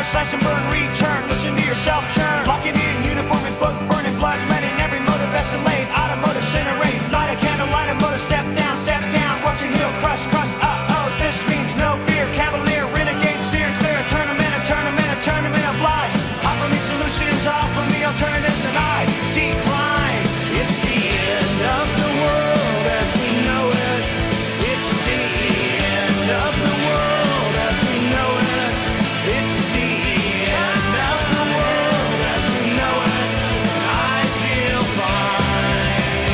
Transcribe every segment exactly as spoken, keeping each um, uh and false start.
slash and burn, return. Listen to yourself churn. Locking in, uniform and book, burning blood, letting every motive escalate. Automotive incinerate, light a candle, light a motor, step down, step down. Watching heel crush, crush, uh oh. This means no fear, cavalier, renegade, steer clear. A tournament, a tournament, a tournament of lies. Offer me solutions, offer me alternatives, and I decline. It's the end of the world as we know it. It's the end of the world as we know it. It's the end of the world as we know it. I feel fine.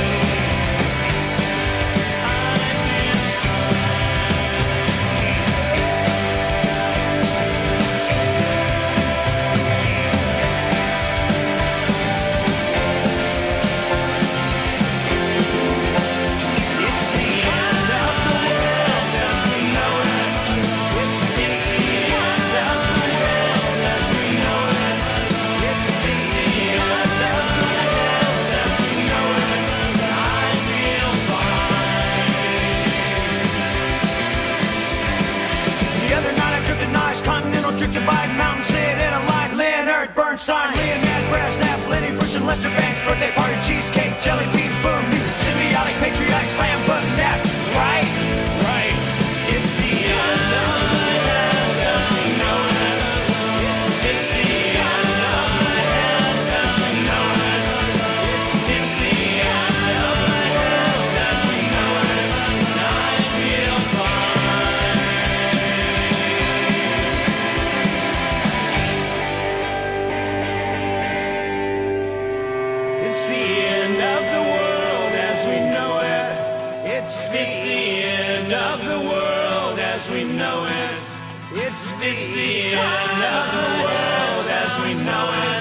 I feel It's the end of the world as we know it. It's it's the end of the world as we know it. It's it's the end of the world as we know it. I feel fine. The other night I drifted nice, continental drifted by mountain, sit in a line. Leonard Bernstein, Leonard Brezhnev, Lenny Bruce and Lester Banks, birthday party, cheesecake, jelly bean, boom, new symbiotic, patriotic, slam, button, that, right, right. It's the end of the world as we know it. It's, it's the end of the world as we know it. It's, it's the end of the world as we know it. I feel fine. It's the end of the world as we know it. It's it's the end of the world as we know it. It's it's the end of the world as we know it.